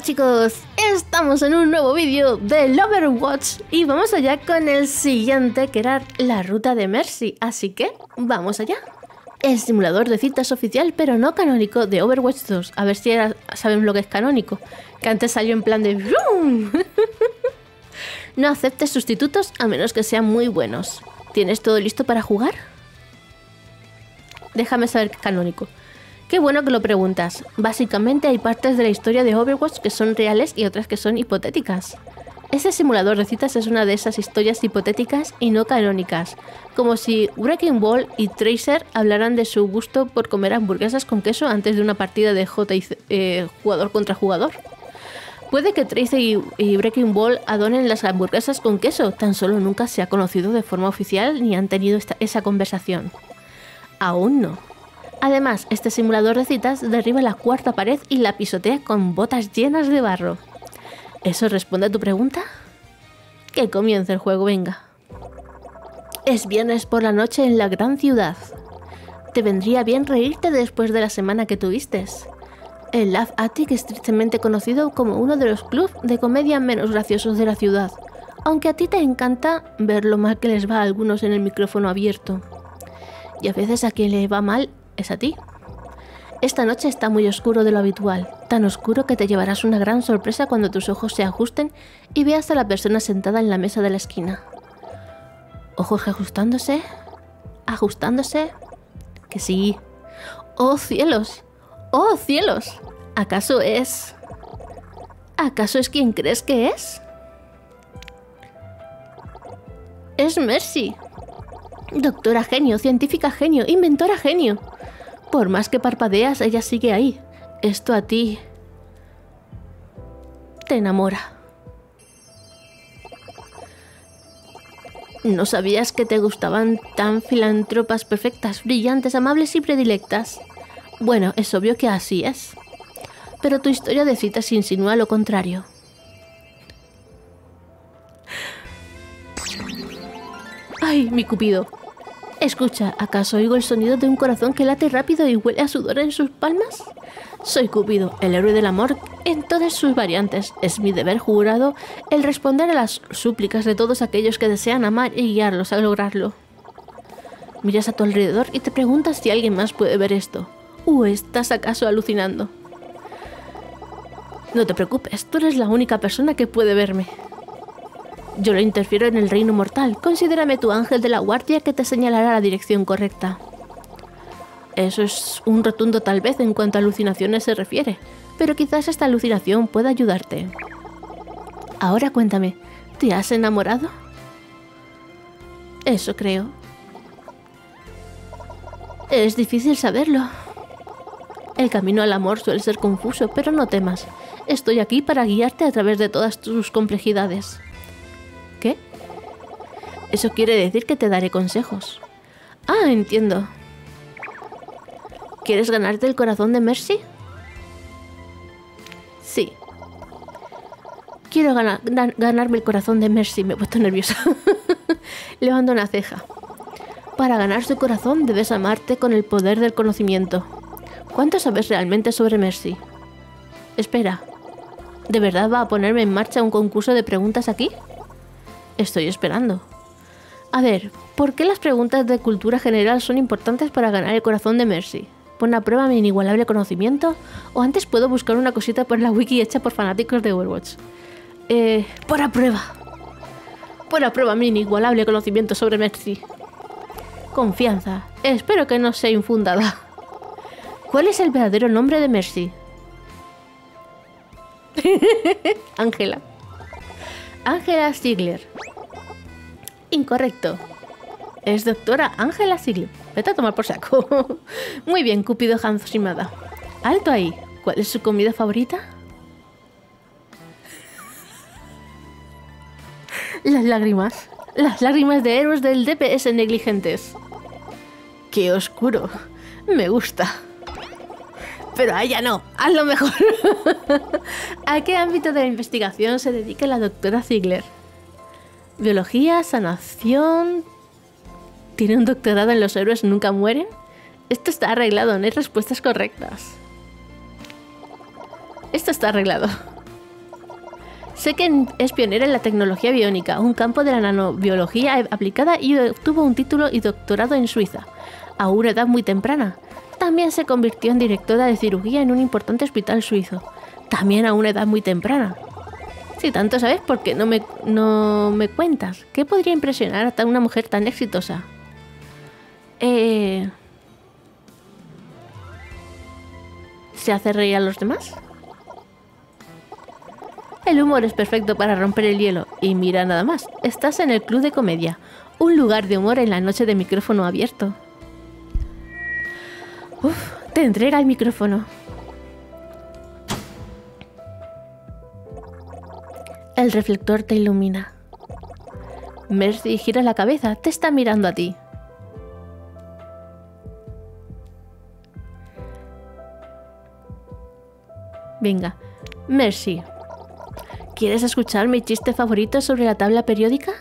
chicos, estamos en un nuevo vídeo del Overwatch y vamos allá con el siguiente, que era la ruta de Mercy, así que vamos allá. El simulador de citas oficial pero no canónico de Overwatch 2, a ver si saben lo que es canónico, que antes salió en plan de ¡vroom! No aceptes sustitutos a menos que sean muy buenos. ¿Tienes todo listo para jugar? Déjame saber qué es canónico. Qué bueno que lo preguntas. Básicamente hay partes de la historia de Overwatch que son reales y otras que son hipotéticas. Ese simulador de citas es una de esas historias hipotéticas y no canónicas, como si Wrecking Ball y Tracer hablaran de su gusto por comer hamburguesas con queso antes de una partida de jugador contra jugador. Puede que Tracer y Wrecking Ball adonen las hamburguesas con queso, tan solo nunca se ha conocido de forma oficial ni han tenido esa conversación. Aún no. Además, este simulador de citas derriba la cuarta pared y la pisotea con botas llenas de barro. ¿Eso responde a tu pregunta? Que comience el juego, venga. Es viernes por la noche en la gran ciudad. Te vendría bien reírte después de la semana que tuviste. El Laugh Attic es tristemente conocido como uno de los clubs de comedia menos graciosos de la ciudad, aunque a ti te encanta ver lo mal que les va a algunos en el micrófono abierto. Y a veces a quien le va mal es a ti. Esta noche está muy oscuro de lo habitual, tan oscuro que te llevarás una gran sorpresa cuando tus ojos se ajusten y veas a la persona sentada en la mesa de la esquina. Ojos ajustándose, ajustándose, que sí. ¡Oh cielos! ¡Oh cielos! ¿Acaso es quien crees que es? Es Mercy. Doctora genio, científica genio, inventora genio. Por más que parpadeas, ella sigue ahí. Esto a ti te enamora. ¿No sabías que te gustaban tan filántropas perfectas, brillantes, amables y predilectas? Bueno, es obvio que así es. Pero tu historia de citas insinúa lo contrario. ¡Ay, mi cupido! Escucha, ¿acaso oigo el sonido de un corazón que late rápido y huele a sudor en sus palmas? Soy Cupido, el héroe del amor en todas sus variantes. Es mi deber jurado el responder a las súplicas de todos aquellos que desean amar y guiarlos a lograrlo. Miras a tu alrededor y te preguntas si alguien más puede ver esto. ¿O estás acaso alucinando? No te preocupes, tú eres la única persona que puede verme. Yo no interfiero en el reino mortal. Considérame tu ángel de la guardia que te señalará la dirección correcta. Eso es un rotundo tal vez en cuanto a alucinaciones se refiere, pero quizás esta alucinación pueda ayudarte. Ahora cuéntame, ¿te has enamorado? Eso creo. Es difícil saberlo. El camino al amor suele ser confuso, pero no temas. Estoy aquí para guiarte a través de todas tus complejidades. ¿Qué? Eso quiere decir que te daré consejos. Ah, entiendo. ¿Quieres ganarte el corazón de Mercy? Sí. Quiero ganarme el corazón de Mercy. Me he puesto nerviosa. Levanto una ceja. Para ganar su corazón debes amarte con el poder del conocimiento. ¿Cuánto sabes realmente sobre Mercy? Espera. ¿De verdad va a ponerme en marcha un concurso de preguntas aquí? Estoy esperando. A ver, ¿por qué las preguntas de cultura general son importantes para ganar el corazón de Mercy? ¿Pon a prueba mi inigualable conocimiento? ¿O antes puedo buscar una cosita por la wiki hecha por fanáticos de Overwatch? Pon a prueba. Pon a prueba mi inigualable conocimiento sobre Mercy. Confianza. Espero que no sea infundada. ¿Cuál es el verdadero nombre de Mercy? Ángela. Ángela Ziegler. Incorrecto. Es doctora Ángela Ziegler. Vete a tomar por saco. Muy bien, Cupido Hanshimada. Alto ahí. ¿Cuál es su comida favorita? Las lágrimas. Las lágrimas de héroes del DPS negligentes. ¡Qué oscuro! Me gusta. Pero a ella no, hazlo mejor. ¿A qué ámbito de la investigación se dedica la doctora Ziegler? Biología, sanación... ¿Tiene un doctorado en los héroes nunca mueren? Esto está arreglado, no hay respuestas correctas. Esto está arreglado. Sé que es pionera en la tecnología biónica, un campo de la nanobiología aplicada, y obtuvo un título y doctorado en Suiza, a una edad muy temprana. También se convirtió en directora de cirugía en un importante hospital suizo, también a una edad muy temprana. Si tanto sabes, ¿por qué no me cuentas? ¿Qué podría impresionar a una mujer tan exitosa? ¿Se hace reír a los demás? El humor es perfecto para romper el hielo. Y mira nada más, estás en el Club de Comedia, un lugar de humor en la noche de micrófono abierto. Uf, te entrega el micrófono. El reflector te ilumina. Mercy gira la cabeza, te está mirando a ti. Venga, Mercy, ¿quieres escuchar mi chiste favorito sobre la tabla periódica?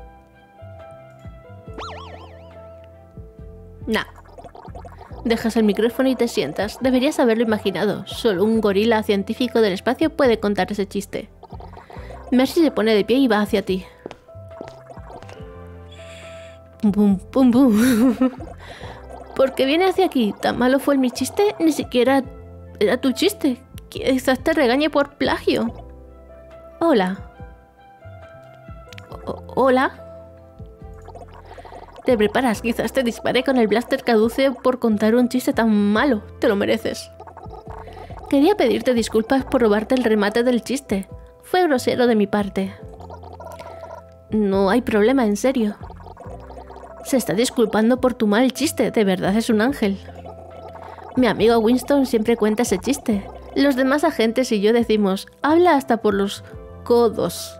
Nah. Dejas el micrófono y te sientas. Deberías haberlo imaginado. Solo un gorila científico del espacio puede contar ese chiste. Mercy se pone de pie y va hacia ti. Bum, bum, bum. ¿Por qué viene hacia aquí? ¿Tan malo fue mi chiste? Ni siquiera era tu chiste. Quizás te regañe por plagio. Hola. Hola. Te preparas, quizás te dispare con el blaster caduce por contar un chiste tan malo. Te lo mereces. Quería pedirte disculpas por robarte el remate del chiste. Fue grosero de mi parte. No hay problema, en serio. Se está disculpando por tu mal chiste, de verdad es un ángel. Mi amigo Winston siempre cuenta ese chiste. Los demás agentes y yo decimos, habla hasta por los codos.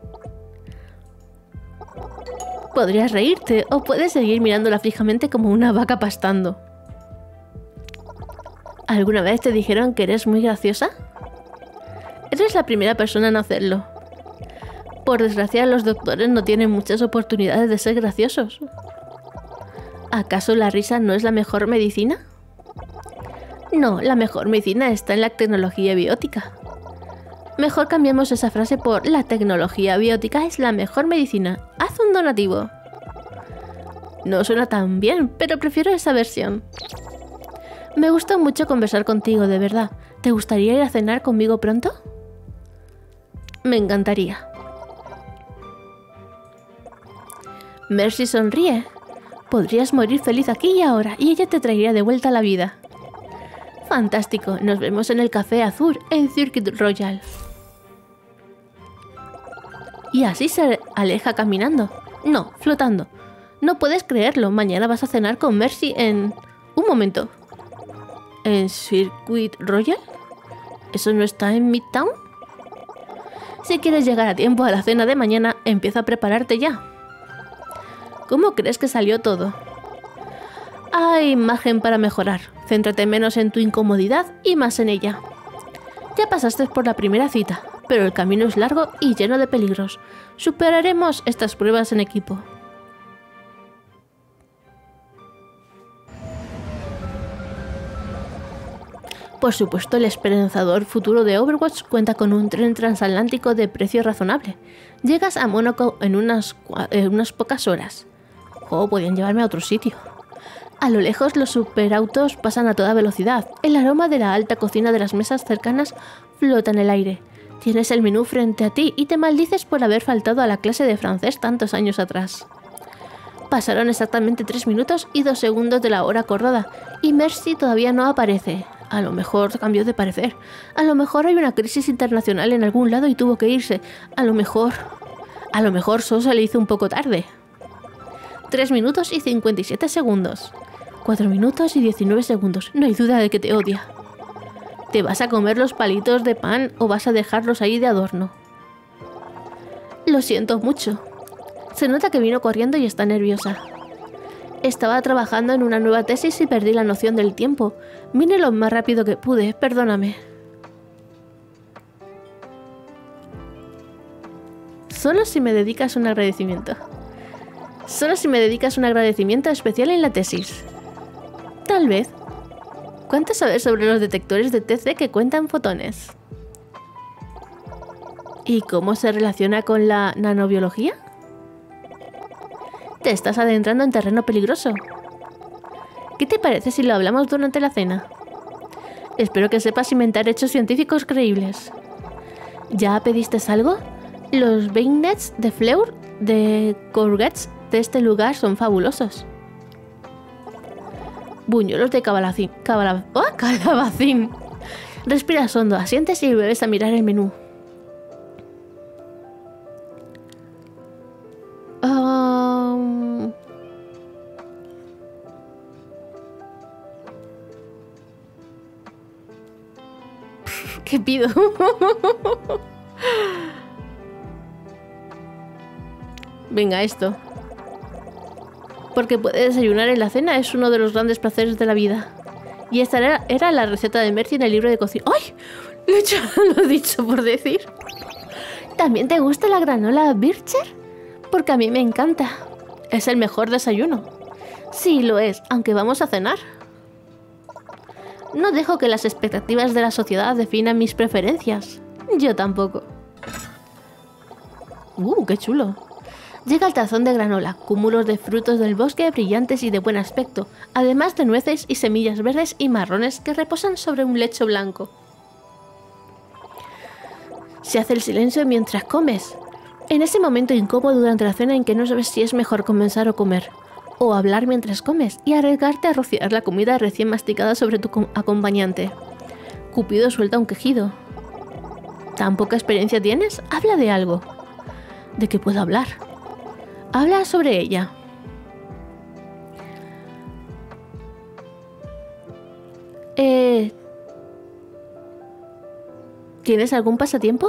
Podrías reírte o puedes seguir mirándola fijamente como una vaca pastando. ¿Alguna vez te dijeron que eres muy graciosa? Eres la primera persona en hacerlo. Por desgracia, los doctores no tienen muchas oportunidades de ser graciosos. ¿Acaso la risa no es la mejor medicina? No, la mejor medicina está en la tecnología biótica. Mejor cambiemos esa frase por la tecnología biótica es la mejor medicina. Haz un donativo. No suena tan bien, pero prefiero esa versión. Me gusta mucho conversar contigo, de verdad. ¿Te gustaría ir a cenar conmigo pronto? Me encantaría. Mercy sonríe. Podrías morir feliz aquí y ahora, y ella te traería de vuelta a la vida. Fantástico, nos vemos en el Café Azul, en Circuit Royal. Y así se aleja caminando. No, flotando. No puedes creerlo, mañana vas a cenar con Mercy en... Un momento. ¿En Circuit Royal? ¿Eso no está en Midtown? Si quieres llegar a tiempo a la cena de mañana, empieza a prepararte ya. ¿Cómo crees que salió todo? Hay margen para mejorar. Céntrate menos en tu incomodidad y más en ella. Ya pasaste por la primera cita, pero el camino es largo y lleno de peligros. Superaremos estas pruebas en equipo. Por supuesto, el esperanzador futuro de Overwatch cuenta con un tren transatlántico de precio razonable. Llegas a Mónaco en unas pocas horas. Oh, podían llevarme a otro sitio. A lo lejos los superautos pasan a toda velocidad. El aroma de la alta cocina de las mesas cercanas flota en el aire. Tienes el menú frente a ti y te maldices por haber faltado a la clase de francés tantos años atrás. Pasaron exactamente 3 minutos y 2 segundos de la hora acordada, y Mercy todavía no aparece. A lo mejor cambió de parecer. A lo mejor hay una crisis internacional en algún lado y tuvo que irse. A lo mejor Sosa le hizo un poco tarde. 3 minutos y 57 segundos. 4 minutos y 19 segundos. No hay duda de que te odia. ¿Te vas a comer los palitos de pan o vas a dejarlos ahí de adorno? Lo siento mucho. Se nota que vino corriendo y está nerviosa. Estaba trabajando en una nueva tesis y perdí la noción del tiempo. Vine lo más rápido que pude, perdóname. Solo si me dedicas un agradecimiento. Solo si me dedicas un agradecimiento especial en la tesis. Tal vez. ¿Cuánto sabes sobre los detectores de TC que cuentan fotones? ¿Y cómo se relaciona con la nanobiología? Te estás adentrando en terreno peligroso. ¿Qué te parece si lo hablamos durante la cena? Espero que sepas inventar hechos científicos creíbles. ¿Ya pediste algo? Los beignets de Fleur de courgettes de este lugar son fabulosos. Buñuelos de calabacín. Respiras hondo, asientes y vuelves a mirar el menú. ¿Qué pido? Venga, esto. Porque poder desayunar en la cena es uno de los grandes placeres de la vida. Y esta era la receta de Mercy en el libro de cocina. ¡Ay! Lo he dicho por decir. ¿También te gusta la granola Bircher? Porque a mí me encanta. Es el mejor desayuno. Sí, lo es, aunque vamos a cenar. No dejo que las expectativas de la sociedad definan mis preferencias. Yo tampoco. ¡Qué chulo! Llega el tazón de granola, cúmulos de frutos del bosque brillantes y de buen aspecto, además de nueces y semillas verdes y marrones que reposan sobre un lecho blanco. Se hace el silencio mientras comes. En ese momento incómodo durante la cena en que no sabes si es mejor comenzar o comer, o hablar mientras comes y arriesgarte a rociar la comida recién masticada sobre tu acompañante. Cupido suelta un quejido. ¿Tan poca experiencia tienes? Habla de algo. ¿De qué puedo hablar? Habla sobre ella. ¿Tienes algún pasatiempo?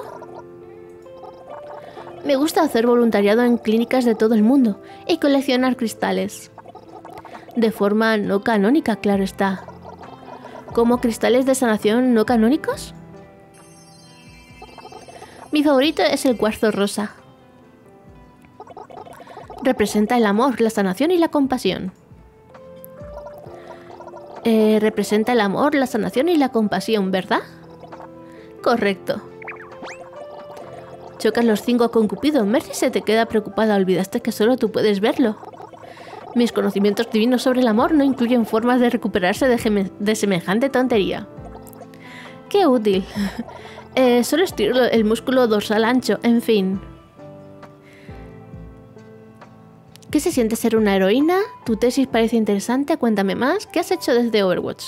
Me gusta hacer voluntariado en clínicas de todo el mundo y coleccionar cristales. De forma no canónica, claro está. ¿Como cristales de sanación no canónicos? Mi favorito es el cuarzo rosa. Representa el amor, la sanación y la compasión. Representa el amor, la sanación y la compasión, ¿verdad? Correcto. Chocas los 5 con Cupido. Mercy se te queda preocupada. Olvidaste que solo tú puedes verlo. Mis conocimientos divinos sobre el amor no incluyen formas de recuperarse de semejante tontería. ¡Qué útil! Solo estiro el músculo dorsal ancho, en fin. ¿Qué se siente ser una heroína? Tu tesis parece interesante, cuéntame más. ¿Qué has hecho desde Overwatch?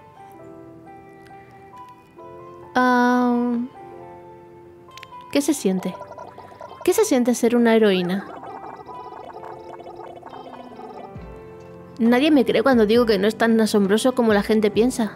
¿Qué se siente? ¿Qué se siente ser una heroína? Nadie me cree cuando digo que no es tan asombroso como la gente piensa.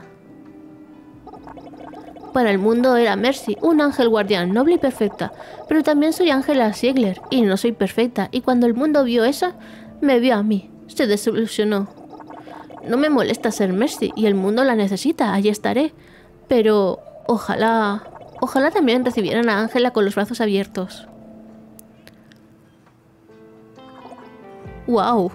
Para el mundo era Mercy, un ángel guardián, noble y perfecta, pero también soy Angela Ziegler, y no soy perfecta, y cuando el mundo vio eso, me vio a mí, se desilusionó. No me molesta ser Mercy, y el mundo la necesita, allí estaré, pero ojalá también recibieran a Angela con los brazos abiertos. ¡Wow!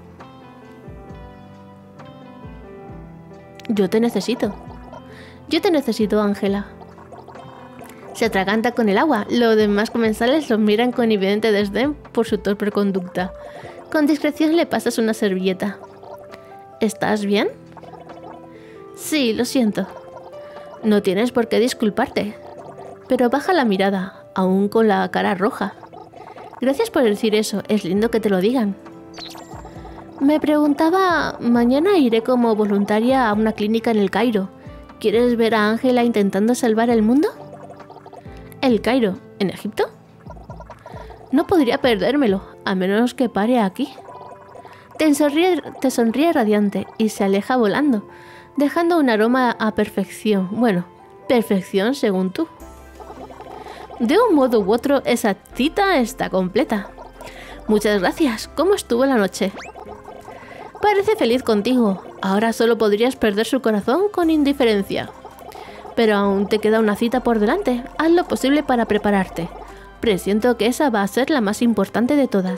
Yo te necesito. Yo te necesito, Angela. Se atraganta con el agua. Los demás comensales los miran con evidente desdén por su torpe conducta. Con discreción le pasas una servilleta. ¿Estás bien? Sí, lo siento. No tienes por qué disculparte. Pero baja la mirada, aún con la cara roja. Gracias por decir eso, es lindo que te lo digan. Me preguntaba, mañana iré como voluntaria a una clínica en El Cairo. ¿Quieres ver a Angela intentando salvar el mundo? ¿El Cairo? ¿En Egipto? No podría perdérmelo, a menos que pare aquí. Te sonríe radiante y se aleja volando, dejando un aroma a perfección. Bueno, perfección según tú. De un modo u otro, esa cita está completa. Muchas gracias. ¿Cómo estuvo la noche? Parece feliz contigo. Ahora solo podrías perder su corazón con indiferencia. Pero aún te queda una cita por delante. Haz lo posible para prepararte. Presiento que esa va a ser la más importante de todas.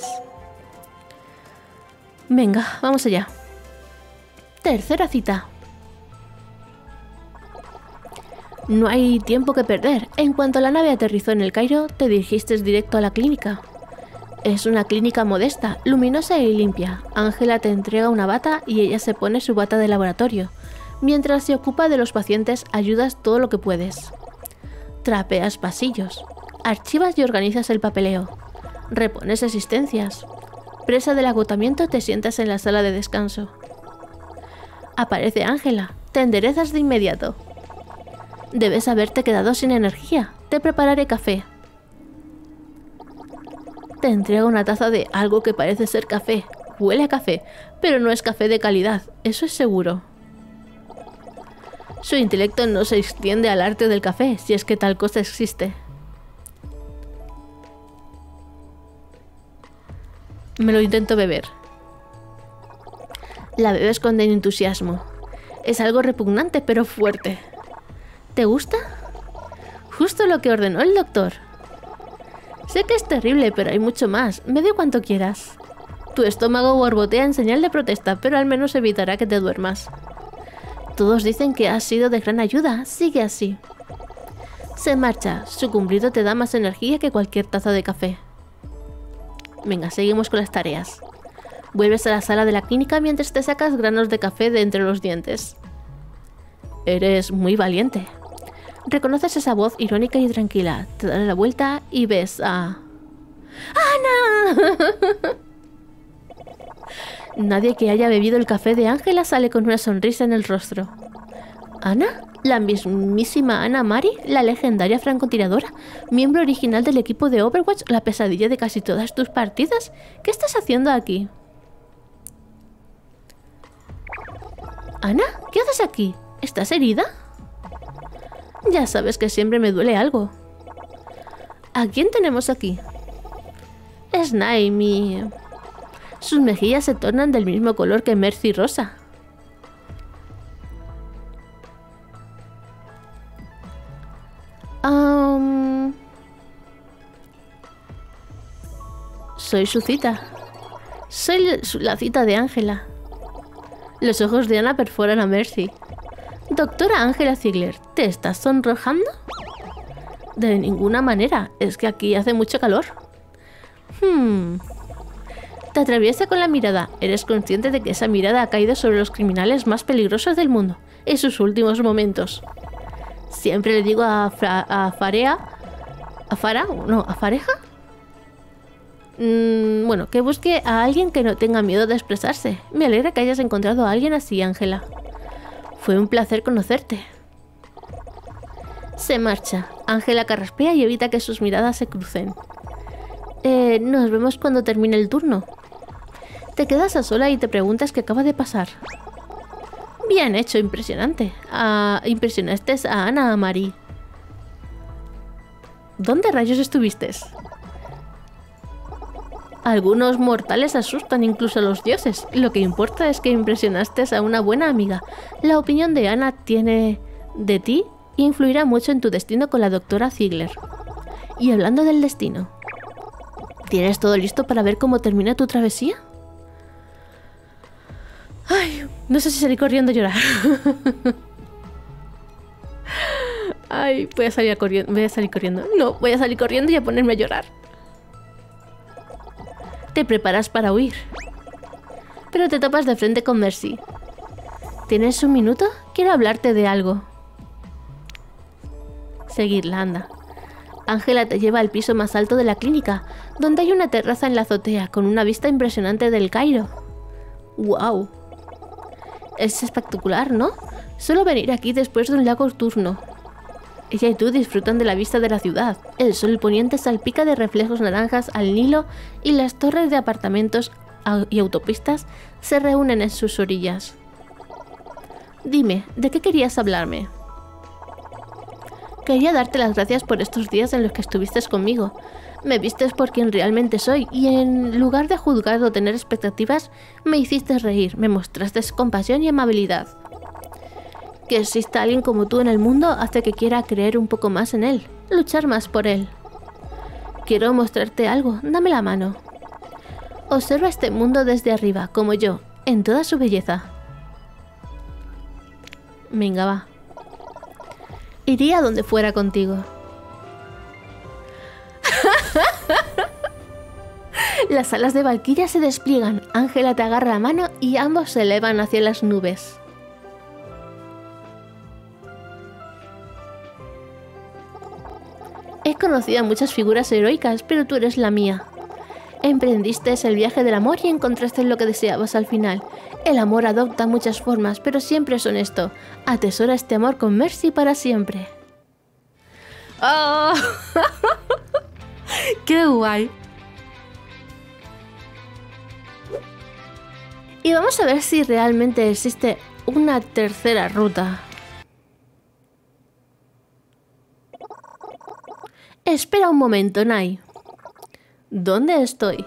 Venga, vamos allá. Tercera cita. No hay tiempo que perder. En cuanto la nave aterrizó en el Cairo, te dirigiste directo a la clínica. Es una clínica modesta, luminosa y limpia. Ángela te entrega una bata y ella se pone su bata de laboratorio. Mientras se ocupa de los pacientes, ayudas todo lo que puedes. Trapeas pasillos. Archivas y organizas el papeleo. Repones existencias. Presa del agotamiento, te sientas en la sala de descanso. Aparece Ángela. Te enderezas de inmediato. Debes haberte quedado sin energía. Te prepararé café. Te entrega una taza de algo que parece ser café. Huele a café, pero no es café de calidad, eso es seguro. Su intelecto no se extiende al arte del café, si es que tal cosa existe. Me lo intento beber. La bebes con entusiasmo. Es algo repugnante, pero fuerte. ¿Te gusta? Justo lo que ordenó el doctor. Sé que es terrible, pero hay mucho más. Me doy cuanto quieras. Tu estómago borbotea en señal de protesta, pero al menos evitará que te duermas. Todos dicen que has sido de gran ayuda. Sigue así. Se marcha. Su cumplido te da más energía que cualquier taza de café. Venga, seguimos con las tareas. Vuelves a la sala de la clínica mientras te sacas granos de café de entre los dientes. Eres muy valiente. Reconoces esa voz irónica y tranquila. Te das la vuelta y ves a... ¡Ana! Nadie que haya bebido el café de Ángela sale con una sonrisa en el rostro. ¿Ana? ¿La mismísima Ana Mari? ¿La legendaria francotiradora? ¿Miembro original del equipo de Overwatch? ¿La pesadilla de casi todas tus partidas? ¿Qué estás haciendo aquí? ¿Ana? ¿Qué haces aquí? ¿Estás herida? Ya sabes que siempre me duele algo. ¿A quién tenemos aquí? Es Naomi. Sus mejillas se tornan del mismo color que Mercy rosa. Soy su cita. Soy la cita de Ángela. Los ojos de Ana perforan a Mercy. Doctora Ángela Ziegler, ¿te estás sonrojando? De ninguna manera, es que aquí hace mucho calor. Te atraviesa con la mirada. Eres consciente de que esa mirada ha caído sobre los criminales más peligrosos del mundo en sus últimos momentos. Siempre le digo a Fareja. Bueno, que busque a alguien que no tenga miedo de expresarse. Me alegra que hayas encontrado a alguien así, Ángela. Fue un placer conocerte. Se marcha. Ángela carraspea y evita que sus miradas se crucen. Nos vemos cuando termine el turno. Te quedas a sola y te preguntas qué acaba de pasar. Bien hecho, impresionante. Impresionaste a Ana Mari. ¿Dónde rayos estuviste? Algunos mortales asustan incluso a los dioses. Lo que importa es que impresionaste a una buena amiga. La opinión de Ana tiene de ti influirá mucho en tu destino con la doctora Ziegler. Y hablando del destino, ¿tienes todo listo para ver cómo termina tu travesía? Ay, no sé si salir corriendo a llorar. Ay, voy a salir corriendo. No, voy a salir corriendo y a ponerme a llorar. Te preparas para huir, pero te topas de frente con Mercy. ¿Tienes un minuto? Quiero hablarte de algo. Seguirla, anda. Ángela te lleva al piso más alto de la clínica, donde hay una terraza en la azotea con una vista impresionante del Cairo. ¡Wow! Es espectacular, ¿no? Solo venir aquí después de un largo turno. Ella y tú disfrutan de la vista de la ciudad. El sol poniente salpica de reflejos naranjas al Nilo y las torres de apartamentos y autopistas se reúnen en sus orillas. Dime, ¿de qué querías hablarme? Quería darte las gracias por estos días en los que estuviste conmigo. Me vistes por quien realmente soy y en lugar de juzgar o tener expectativas, me hiciste reír, me mostraste compasión y amabilidad. Que exista alguien como tú en el mundo hace que quiera creer un poco más en él, luchar más por él. Quiero mostrarte algo, dame la mano. Observa este mundo desde arriba, como yo, en toda su belleza. Venga, va. Iría donde fuera contigo. Las alas de Valkyria se despliegan, Ángela te agarra la mano y ambos se elevan hacia las nubes. He conocido a muchas figuras heroicas, pero tú eres la mía. Emprendiste el viaje del amor y encontraste lo que deseabas al final. El amor adopta muchas formas, pero siempre es honesto. Atesora este amor con Mercy para siempre. ¡Oh! ¡Qué guay! Y vamos a ver si realmente existe una tercera ruta. Espera un momento, Nai. ¿Dónde estoy?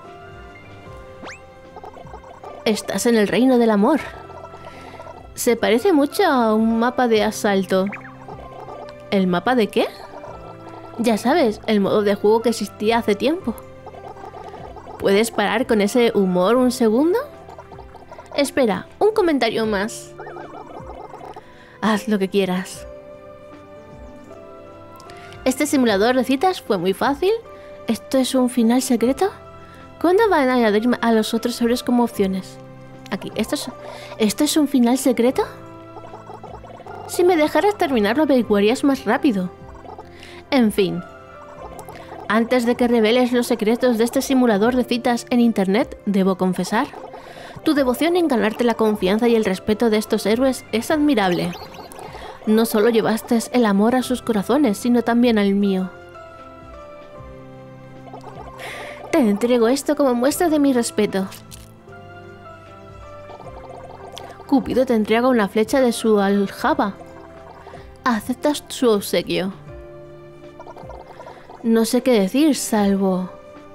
Estás en el reino del amor. Se parece mucho a un mapa de asalto. ¿El mapa de qué? Ya sabes, el modo de juego que existía hace tiempo. ¿Puedes parar con ese humor un segundo? Espera, un comentario más. Haz lo que quieras. Este simulador de citas fue muy fácil. ¿Esto es un final secreto? ¿Cuándo van a añadir a los otros héroes como opciones? Aquí, ¿esto es un final secreto? Si me dejaras terminarlo averiguarías más rápido. En fin. Antes de que reveles los secretos de este simulador de citas en internet, debo confesar, tu devoción en ganarte la confianza y el respeto de estos héroes es admirable. No solo llevaste el amor a sus corazones, sino también al mío. Te entrego esto como muestra de mi respeto. Cupido te entrega una flecha de su aljaba. Aceptas su obsequio. No sé qué decir, salvo...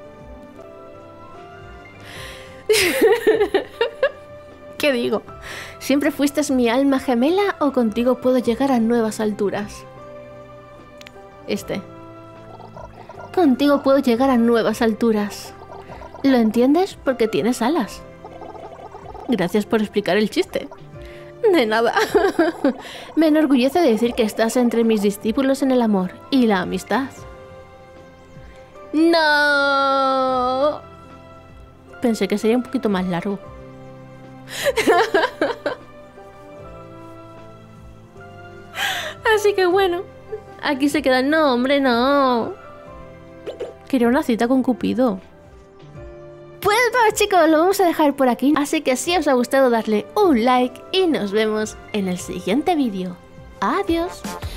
¿Qué digo? ¿Siempre fuiste mi alma gemela o contigo puedo llegar a nuevas alturas? Contigo puedo llegar a nuevas alturas. ¿Lo entiendes? Porque tienes alas. Gracias por explicar el chiste. De nada. Me enorgullece decir que estás entre mis discípulos en el amor y la amistad. ¡No! Pensé que sería un poquito más largo. Así que bueno, aquí se queda. No, hombre, no. Quería una cita con Cupido. Pues bueno, chicos, lo vamos a dejar por aquí. Así que si os ha gustado, darle un like y nos vemos en el siguiente vídeo. Adiós.